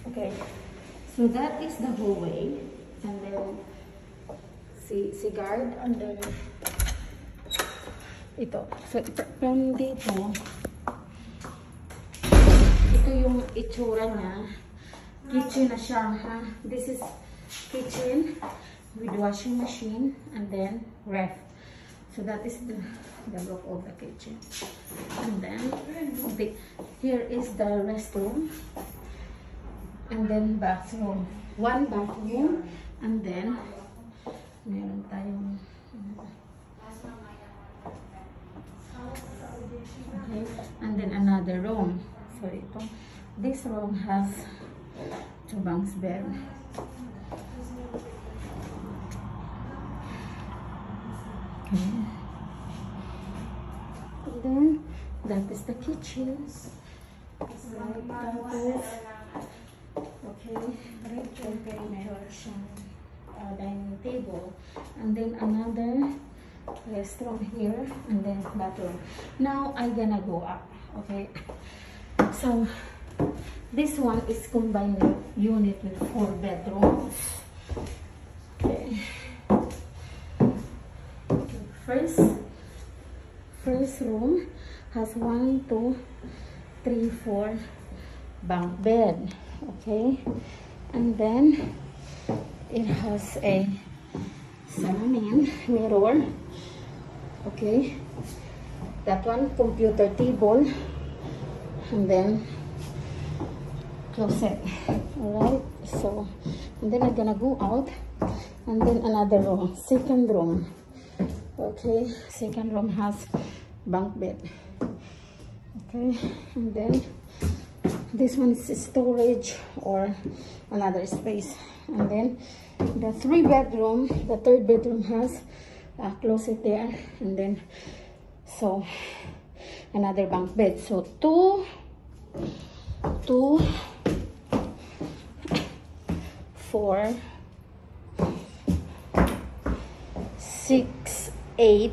Okay, so that is the hallway, and then si guard, and then ito. So from dito, ito yung itsura niya. Kitchen na siya, ha? This is kitchen with washing machine and then ref. So that is the look of the kitchen. And then here is the restroom. And then bathroom. One bathroom. And then meron tayong okay. And then another room. So ito. This room has 2 bunks bed. Okay. And then that is the kitchen. Okay. Meron siyang dining table. And then another restroom here. And then bathroom. Now I'm gonna go up. Okay. So this one is combined unit with 4 bedrooms. Okay. First room has 1, 2, 3, 4 bunk bed. Okay. And then it has a salon mirror. Okay. That one computer table. And then closet. Alright, so and then I'm gonna go out, and then another room, second room. Okay, second room has bunk bed. Okay, and then this one is storage or another space. And then the 3 bedroom, the 3rd bedroom has a closet there, and then so another bunk bed. So 2, 4, 6, 8,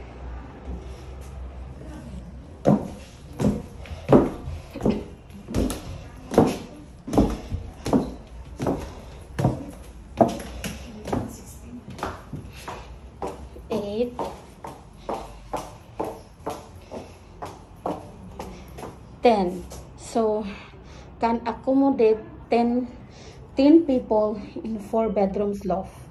10. So can accommodate 10 people in 4 bedrooms loft.